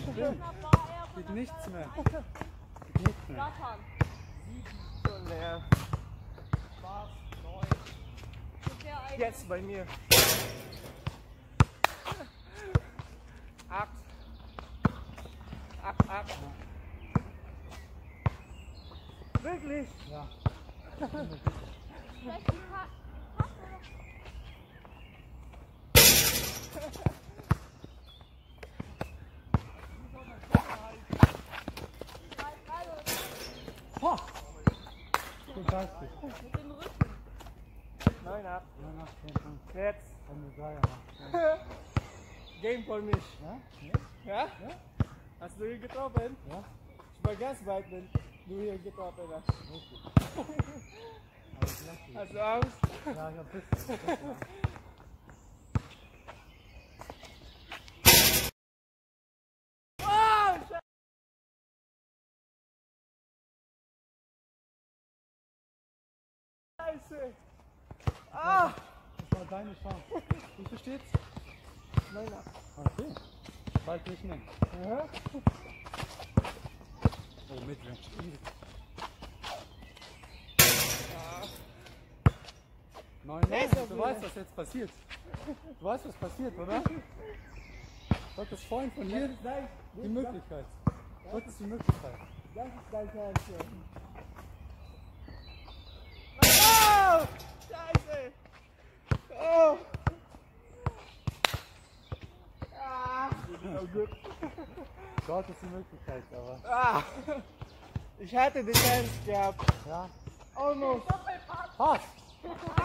Stimmt. Geht nichts mehr. Geht nichts mehr. Schon leer. Jetzt bei mir. 8. 8. Wirklich? Ja. Oh. Fantastisch. Mit dem Rücken. 9 ab. Ja, Jetzt. ja. Game für mich. Ja? Ja? Hast du hier getroffen? Ja. Ich war ganz weit, wenn du hier getroffen hast. Hast du Angst? Ja, ich hab bisschen. Scheiße! Ah! Das war deine Chance. Wie viel steht's? 9 ab. Okay. Bald nicht mehr. Ja. Oh, Midrange. Nein, du weißt, was jetzt passiert. Du weißt, was passiert, oder? Du hattest vorhin von hier die Möglichkeit. Du hattest die Möglichkeit. Das ist dein Fernsehen. Oh! Scheiße! Oh! Ah! Oh, gut. Du hattest die Möglichkeit, aber. Ah! Ich hatte die Chance gehabt. Ja. Almost. Fast!